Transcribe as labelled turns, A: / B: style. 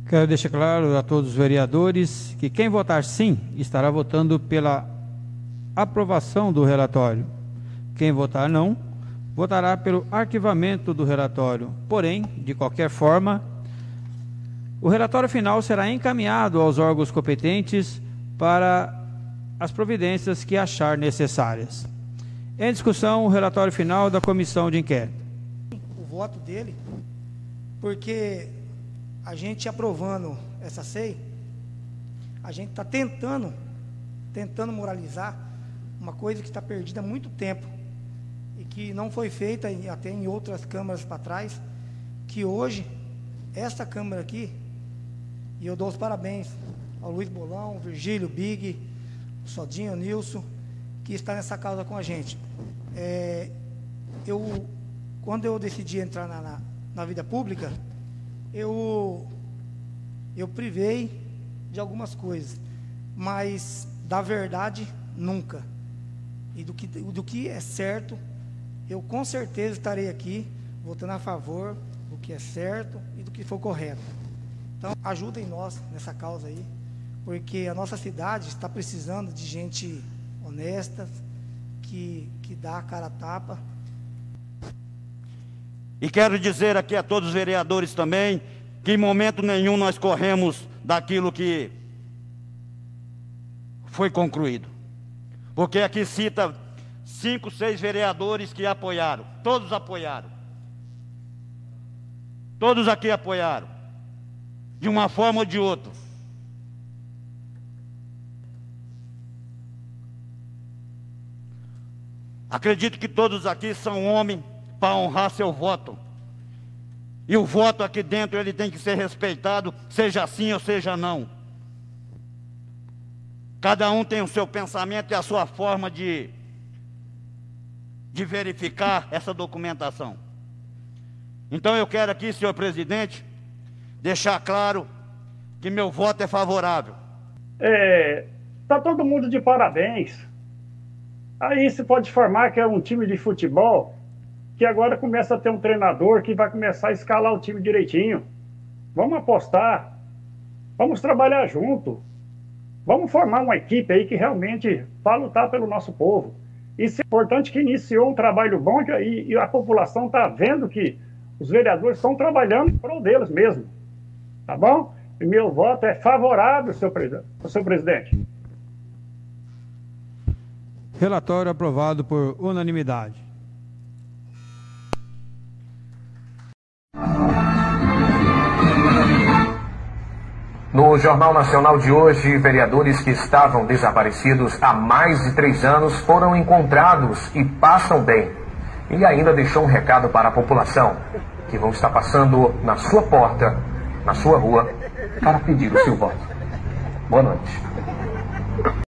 A: Quero deixar claro a todos os vereadores que quem votar sim estará votando pela aprovação do relatório. Quem votar não, votará pelo arquivamento do relatório. Porém, de qualquer forma, o relatório final será encaminhado aos órgãos competentes para as providências que achar necessárias. Em discussão, o relatório final da comissão de inquérito.
B: O voto dele, porque a gente aprovando essa SEI, a gente está tentando moralizar uma coisa que está perdida há muito tempo e que não foi feita até em outras câmaras para trás, que hoje, esta Câmara aqui, e eu dou os parabéns ao Luiz Bolão, Virgílio, Big, o Sodinho, o Nilson, que está nessa causa com a gente. Quando eu decidi entrar na vida pública, eu privei de algumas coisas, mas da verdade, nunca. E do que é certo, eu com certeza estarei aqui votando a favor do que é certo e do que for correto. Então, ajudem nós nessa causa aí, porque a nossa cidade está precisando de gente honesta, que dá a cara a tapa.
C: E quero dizer aqui a todos os vereadores também, que em momento nenhum nós corremos daquilo que foi concluído. Porque aqui cita 5, 6 vereadores que apoiaram. Todos apoiaram. Todos aqui apoiaram. De uma forma ou de outra. Acredito que todos aqui são homens para honrar seu voto. E o voto aqui dentro ele tem que ser respeitado, seja sim ou seja não. Cada um tem o seu pensamento e a sua forma de verificar essa documentação. Então eu quero aqui, senhor presidente, deixar claro que meu voto é favorável.
D: Tá todo mundo de parabéns. Aí se pode formar que é um time de futebol que agora começa a ter um treinador que vai começar a escalar o time direitinho. Vamos apostar, vamos trabalhar junto, vamos formar uma equipe aí que realmente vai lutar pelo nosso povo. Isso é importante, que iniciou um trabalho bom e a população está vendo que os vereadores estão trabalhando em prol deles mesmo. Tá bom? E meu voto é favorável, senhor presidente.
A: Relatório aprovado por unanimidade.
E: No Jornal Nacional de hoje, vereadores que estavam desaparecidos há mais de 3 anos foram encontrados e passam bem. E ainda deixou um recado para a população, que vão estar passando na sua porta, na sua rua, para pedir o seu voto. Boa noite.